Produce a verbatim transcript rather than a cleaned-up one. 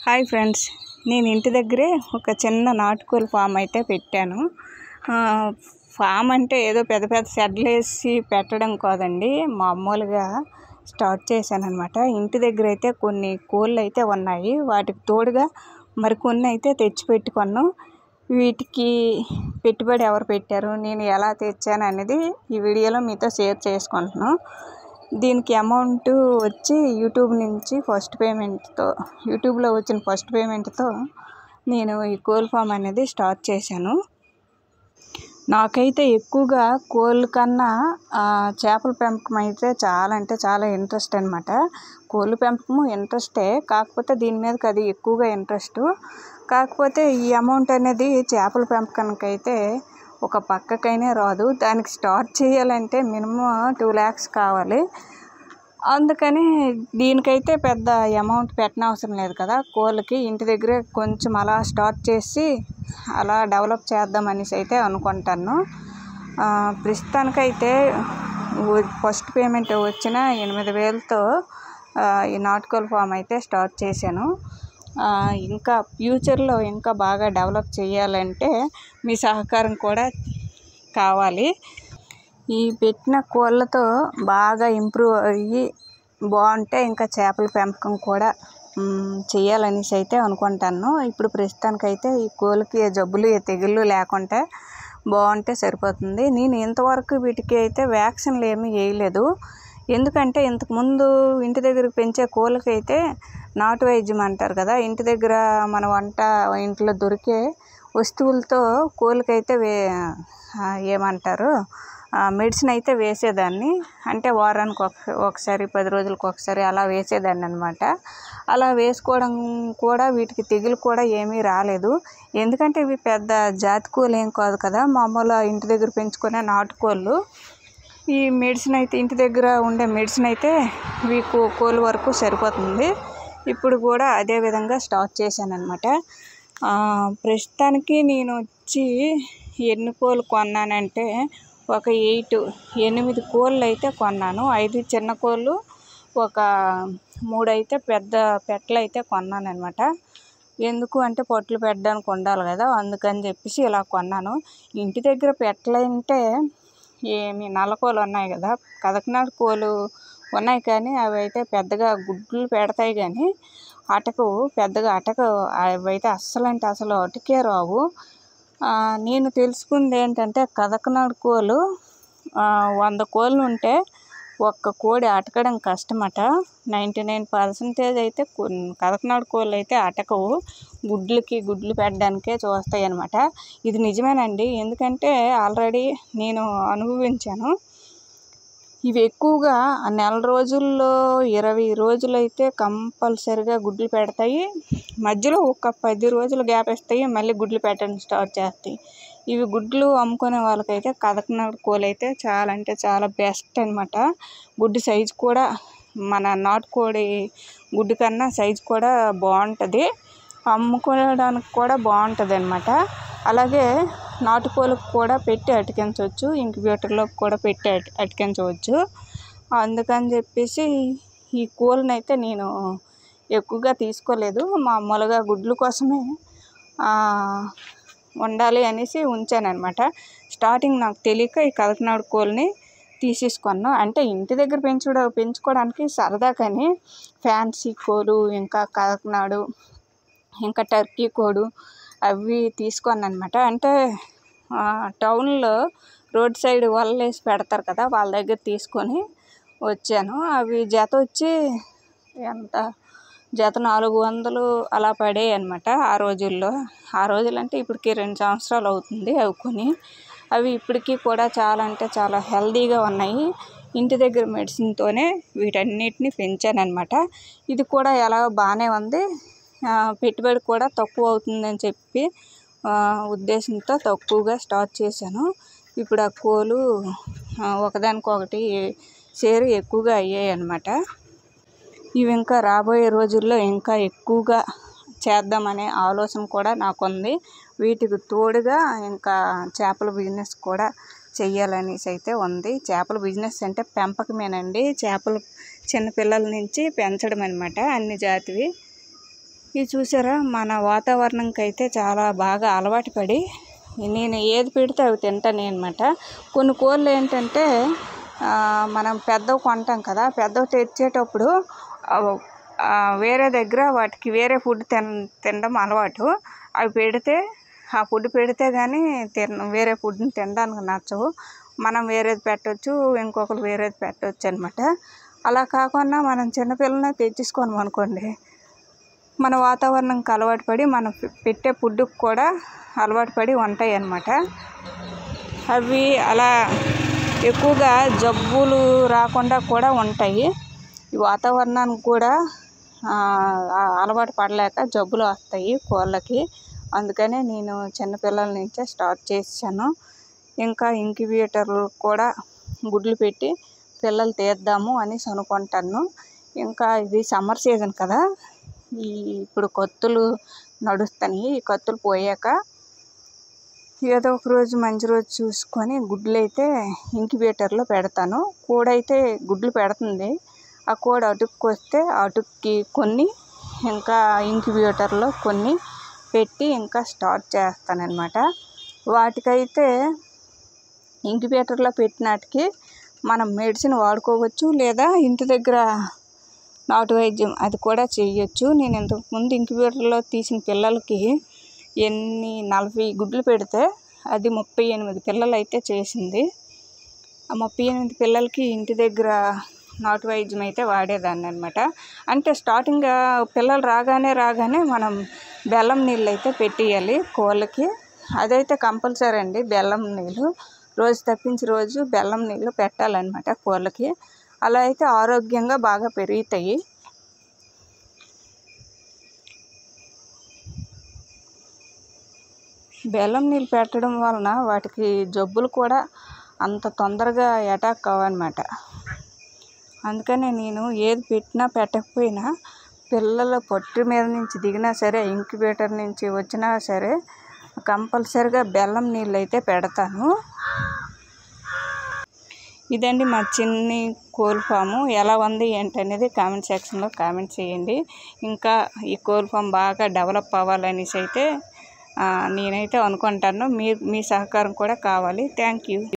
Hi friends, నేను ఇంటి దగ్గరే ఒక చిన్న నాటుకోళ్ళ ఫామ్ అయితే పెట్టాను. ఫామ్ అంటే ఏదో పెద్ద పెద్ద షెడ్లు వేసి పెట్టడం కాదండి, మామూలుగా స్టార్ట్ చేశాను అనమాట. ఇంటి దగ్గర అయితే కొన్ని కోళ్ళు అయితే ఉన్నాయి, వాటికి తోడుగా మరికొన్ని అయితే తెచ్చిపెట్టుకున్నాను. వీటికి పెట్టుబడి ఎవరు పెట్టారు, నేను ఎలా తెచ్చాను అనేది ఈ వీడియోలో మీతో షేర్ చేసుకుంటున్నాను. దీనికి అమౌంట్ వచ్చి యూట్యూబ్ నుంచి ఫస్ట్ పేమెంట్తో యూట్యూబ్లో వచ్చిన ఫస్ట్ పేమెంట్తో నేను ఈ కోళ్ళ ఫామ్ అనేది స్టార్ట్ చేశాను. నాకైతే ఎక్కువగా కోళ్ళ కన్నా చేపల పెంపకం అయితే చాలా అంటే చాలా ఇంట్రెస్ట్ అనమాట. కోళ్ళ పెంపకము ఇంట్రెస్టే, కాకపోతే దీని మీదకి అది ఎక్కువగా ఇంట్రెస్ట్. కాకపోతే ఈ అమౌంట్ అనేది చేపల పెంపకానికి అయితే ఒక పక్కకైనా రాదు. దానికి స్టార్ట్ చేయాలంటే మినిమం టూ ల్యాక్స్ కావాలి. అందుకని దీనికైతే పెద్ద అమౌంట్ పెట్టనవసరం లేదు కదా. కోళ్ళకి ఇంటి దగ్గరే కొంచెం అలా స్టార్ట్ చేసి అలా డెవలప్ చేద్దాం అనేసి అయితే అనుకుంటాను. ప్రస్తుతానికైతే ఫస్ట్ పేమెంట్ వచ్చిన ఎనిమిది వేలతో ఈ నాటుకోళ్ళ ఫామ్ అయితే స్టార్ట్ చేశాను. ఇంకా ఫ్యూచర్లో ఇంకా బాగా డెవలప్ చేయాలంటే మీ సహకారం కూడా కావాలి. ఈ పెట్టిన కోళ్ళతో బాగా ఇంప్రూవ్ అయ్యి బాగుంటే ఇంకా చేపల పెంపకం కూడా చేయాలనేసి అయితే అనుకుంటాను. ఇప్పుడు ప్రస్తుతానికైతే ఈ కోళ్ళకి ఏ జబ్బులు ఏ తెగుళ్ళు లేకుండా బాగుంటే సరిపోతుంది. నేను ఇంతవరకు వీటికి అయితే వ్యాక్సిన్లు ఏమీ వేయలేదు. ఎందుకంటే ఇంతకుముందు ఇంటి దగ్గర పెంచే కోళ్ళకి అయితే నాటు వైద్యం అంటారు కదా, ఇంటి దగ్గర మన వంట ఇంట్లో దొరికే వస్తువులతో కోళ్ళకైతే వే ఏమంటారు మెడిసిన్ అయితే వేసేదాన్ని. అంటే వారానికి ఒక ఒకసారి పది రోజులకు ఒకసారి అలా వేసేదాన్ని అనమాట. అలా వేసుకోవడం కూడా వీటికి తెగులు కూడా ఏమీ రాలేదు. ఎందుకంటే ఇవి పెద్ద జాతి కోళ్ళు ఏం కాదు కదా, మామూలుగా ఇంటి దగ్గర పెంచుకునే నాటుకోళ్ళు. ఈ మెడిసిన్ అయితే ఇంటి దగ్గర ఉండే మెడిసిన్ అయితే వీకు కోళ్ళ వరకు సరిపోతుంది. ఇప్పుడు కూడా అదే విధంగా స్టార్ట్ చేశాను అనమాట. ప్రస్తుతానికి నేను వచ్చి ఎన్ని కోళ్ళు కొన్నానంటే ఒక ఎయిట్ ఎనిమిది కోళ్ళు అయితే కొన్నాను. ఐదు చిన్న కోళ్ళు, ఒక మూడు అయితే పెద్ద పెట్టలు అయితే కొన్నాను అనమాట. ఎందుకు అంటే పొట్లు పెట్టడానికి ఉండాలి కదా, అందుకని చెప్పేసి ఇలా కొన్నాను. ఇంటి దగ్గర పెట్టలు అంటే ఏమి నల్ల కోళ్ళు ఉన్నాయి కదా, కదకనాడు కోళ్ళు ఉన్నాయి, కానీ అవి అయితే పెద్దగా గుడ్లు పెడతాయి కానీ అటకు పెద్దగా అటక అవి అయితే అస్సలు అంటే అసలు అటుకే రావు. నేను తెలుసుకుంది ఏంటంటే కదకనాడు కోళ్ళు వంద కోళ్ళు ఉంటే ఒక్క కోడి అటకడం కష్టమట. నైంటీ నైన్ పర్సెంటేజ్ అయితే కదకనాడు కోళ్ళు అయితే అటకవు, గుడ్లకి గుడ్లు పెట్టడానికే చూస్తాయి అన్నమాట. ఇది నిజమేనండి, ఎందుకంటే ఆల్రెడీ నేను అనుభవించాను. ఇవి ఎక్కువగా నెల రోజుల్లో ఇరవై రోజులు అయితే కంపల్సరిగా గుడ్లు పెడతాయి. మధ్యలో ఒక పది రోజులు గ్యాప్ ఇస్తాయి, మళ్ళీ గుడ్లు పెట్టడం స్టార్ట్ చేస్తాయి. ఇవి గుడ్లు అమ్ముకునే వాళ్ళకైతే కదకనాడు కోళ్ళు అయితే చాలా అంటే చాలా బెస్ట్ అనమాట. గుడ్డు సైజు కూడా మన నాటుకోడి గుడ్డు కన్నా సైజు కూడా బాగుంటుంది, అమ్ముకోవడానికి కూడా బాగుంటుంది అనమాట. అలాగే నాటుకోళ్ళకు కూడా పెట్టి అతికించవచ్చు, ఇంక్యుబేటర్లోకి కూడా పెట్టి అటి అతికించవచ్చు. అందుకని చెప్పేసి ఈ కోళ్ళని అయితే నేను ఎక్కువగా తీసుకోలేదు, మామూలుగా గుడ్ల కోసమే ఉండాలి అనేసి ఉంచాను అనమాట. స్టార్టింగ్ నాకు తెలియక ఈ కదకనాడు కోళ్ళని తీసేసుకున్నాను. అంటే ఇంటి దగ్గర పెంచుడ పెంచుకోవడానికి సరదా, కానీ ఫ్యాన్సీ కోళ్ళు ఇంకా కదకనాడు ఇంకా టర్కీ కోడి అవి తీసుకున్నాను అనమాట. అంటే టౌన్లో రోడ్ సైడ్ వలలు వేసి పెడతారు కదా, వాళ్ళ దగ్గర తీసుకొని వచ్చాను. అవి జత వచ్చి ఎంత జత నాలుగు వందలు అలా పడాయి అనమాట ఆ రోజుల్లో. ఆ రోజులు అంటే ఇప్పటికి రెండు సంవత్సరాలు అవుతుంది అవి కొని. అవి ఇప్పటికీ కూడా చాలా అంటే చాలా హెల్తీగా ఉన్నాయి. ఇంటి దగ్గర మెడిసిన్తోనే వీటన్నిటిని పెంచాను అనమాట. ఇది కూడా ఎలా బాగానే ఉంది, పెట్టుబడి కూడా తక్కువ అవుతుందని చెప్పి ఉద్దేశంతో తక్కువగా స్టార్ట్ చేశాను. ఇప్పుడు ఆ కోళ్ళు ఒకదానికొకటి షేర్ ఎక్కువగా అయ్యాయి అన్నమాట. ఇవి ఇంకా రాబోయే రోజుల్లో ఇంకా ఎక్కువగా చేద్దామనే ఆలోచన కూడా నాకు ఉంది. వీటికి తోడుగా ఇంకా చేపల బిజినెస్ కూడా చెయ్యాలనేసి అయితే ఉంది. చేపల బిజినెస్ అంటే పెంపకమేనండి, చేపలు చిన్నపిల్లల నుంచి పెంచడం అనమాట, అన్ని జాతివి. ఇది చూసారా, మన వాతావరణంకి అయితే చాలా బాగా అలవాటు పడి నేను ఏది పెడితే అవి తింటాను అనమాట. కొన్ని కోళ్ళు ఏంటంటే మనం పెద్దవి కొంటాం కదా, పెద్దవి తెచ్చేటప్పుడు వేరే దగ్గర వాటికి వేరే ఫుడ్ తిన తినడం అలవాటు. అవి పెడితే ఆ ఫుడ్ పెడితే కానీ తిన వేరే ఫుడ్ని తినడానికి నచ్చవు. మనం వేరేది పెట్టవచ్చు, ఇంకొకరు వేరేది పెట్టవచ్చు అనమాట. అలా కాకుండా మనం చిన్నపిల్లల్ని తెచ్చేసుకోను అనుకోండి, మన వాతావరణంకి అలవాటు పడి మనం పెట్టే ఫుడ్కి కూడా అలవాటు పడి ఉంటాయి అన్నమాట. అవి అలా ఎక్కువగా జబ్బులు రాకుండా కూడా ఉంటాయి. ఈ వాతావరణానికి కూడా అలవాటు పడలేక జబ్బులు వస్తాయి కోళ్ళకి. అందుకనే నేను చిన్నపిల్లల నుంచే స్టార్ట్ చేశాను. ఇంకా ఇంక్యుబేటర్లు కూడా గుడ్లు పెట్టి పిల్లలు తీద్దాము అనేసి అనుకుంటాను. ఇంకా ఇది సమ్మర్ సీజన్ కదా, ఈ ఇప్పుడు కత్తులు నడుస్తున్నాయి. ఈ కత్తులు పోయాక ఏదో ఒక రోజు మంచి రోజు చూసుకొని గుడ్లు అయితే ఇంక్యుబేటర్లో పెడతాను. కోడైతే గుడ్లు పెడుతుంది. ఆ కోడి అటుక్కి వస్తే అటుక్కి కొన్ని ఇంకా ఇంక్యుబేటర్లో కొన్ని పెట్టి ఇంకా స్టార్ట్ చేస్తానన్నమాట. వాటికైతే ఇంక్యుబేటర్లో పెట్టినాటికి మనం మెడిసిన్ వాడుకోవచ్చు, లేదా ఇంటి దగ్గర నాటు వైద్యం అది కూడా చేయొచ్చు. నేను ఇంతకుముందు ఇంక్యుబేటర్లో తీసిన పిల్లలకి ఎన్ని నలభై గుడ్లు పెడితే అది ముప్పై ఎనిమిది పిల్లలు అయితే చేసింది. ఆ ముప్పై ఎనిమిది పిల్లలకి ఇంటి దగ్గర నాటు వైద్యం అయితే వాడేదాన్ని అనమాట. అంటే స్టార్టింగ్ పిల్లలు రాగానే రాగానే మనం బెల్లం నీళ్ళు అయితే పెట్టేయాలి కోళ్ళకి. అదైతే కంపల్సరీ అండి, బెల్లం నీళ్ళు రోజు తప్పించి రోజు బెల్లం నీళ్ళు పెట్టాలన్నమాట కోళ్ళకి. అలా అయితే ఆరోగ్యంగా బాగా పెరుగుతాయి. బెల్లం నీళ్ళు పెట్టడం వలన వాటికి జబ్బులు కూడా అంత తొందరగా అటాక్ కావన్నమాట. అందుకనే నేను ఏది పెట్టినా పెట్టకపోయినా పిల్లల పొట్టు మీద నుంచి దిగినా సరే, ఇంక్యుబేటర్ నుంచి వచ్చినా సరే కంపల్సరిగా బెల్లం నీళ్ళు అయితే పెడతాను. ఇదండి మా చిన్ని కోళ్ళ ఫాము. ఎలా ఉంది ఏంటి అనేది కామెంట్ సెక్షన్లో కామెంట్ చేయండి. ఇంకా ఈ కోళ్ళ ఫామ్ బాగా డెవలప్ అవ్వాలనేసి అయితే నేనైతే అనుకుంటాను. మీ మీ సహకారం కూడా కావాలి. Thank you.